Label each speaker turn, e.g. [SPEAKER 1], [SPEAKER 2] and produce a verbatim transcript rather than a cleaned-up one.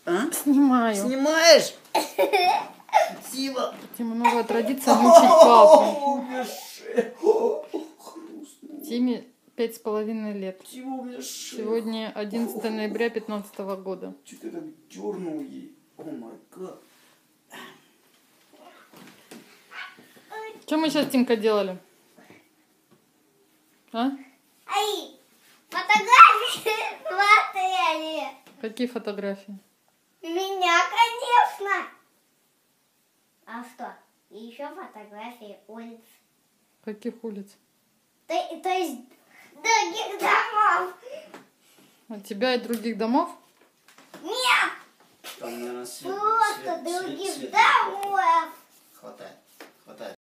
[SPEAKER 1] А?
[SPEAKER 2] Снимаю.
[SPEAKER 1] Снимаешь? Спасибо.
[SPEAKER 2] Тима, новая традиция мучить папу. Тиме пять с половиной лет. Сегодня одиннадцатое ноября пятнадцатого года.
[SPEAKER 1] Что ты так дернул ей? О май гад.
[SPEAKER 2] Что мы сейчас, Тимка, делали? А?
[SPEAKER 3] Ай, фотографии смотрели.
[SPEAKER 2] Какие фотографии?
[SPEAKER 3] Меня, конечно. А что? И еще фотографии улиц.
[SPEAKER 2] Каких улиц?
[SPEAKER 3] То, то есть других домов.
[SPEAKER 2] От тебя и других домов?
[SPEAKER 3] Нет,
[SPEAKER 1] Там, наверное, свет,
[SPEAKER 3] просто
[SPEAKER 1] свет,
[SPEAKER 3] других
[SPEAKER 1] свет, свет.
[SPEAKER 3] домов.
[SPEAKER 1] Хватай. Хватай.